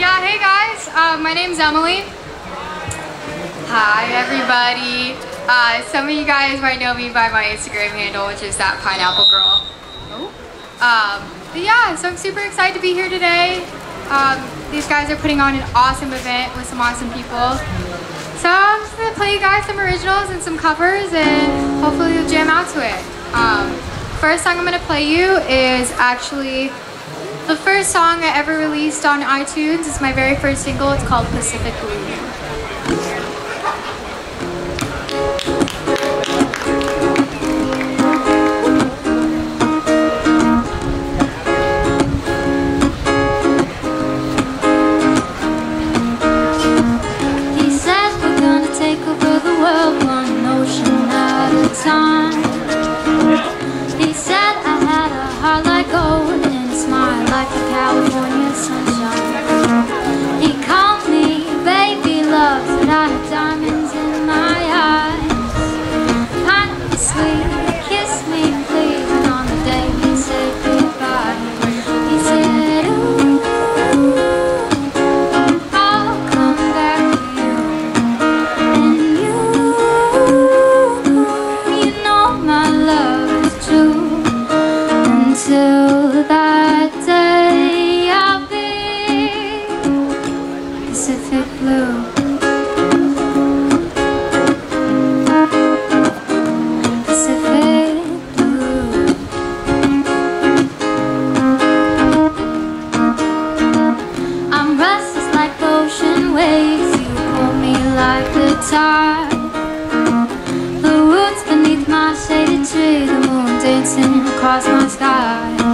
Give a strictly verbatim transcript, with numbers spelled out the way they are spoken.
Yeah, hey guys, uh, my name's Emily. Hi everybody. Uh, some of you guys might know me by my Instagram handle, which is that pineapple girl. Oh. Um, but yeah, so I'm super excited to be here today. Um, these guys are putting on an awesome event with some awesome people. So I'm just gonna play you guys some originals and some covers, and hopefully you'll jam out to it. Um, first song I'm gonna play you is actually the first song I ever released on iTunes. It's my very first single. It's called Pacific Blue. He said I had a heart like gold and a smile like the California sunshine. He called me baby love, said I had diamonds in my eyes. Pineapple sweet, kiss me please, and on the day he said goodbye, he said ooh, I'll come back to you, and you until that day I'll be Pacific Blue. Pacific Blue. I'm restless like ocean waves, you pull me like the tide. The woods beneath my shaded tree, the moon dancing across my sky.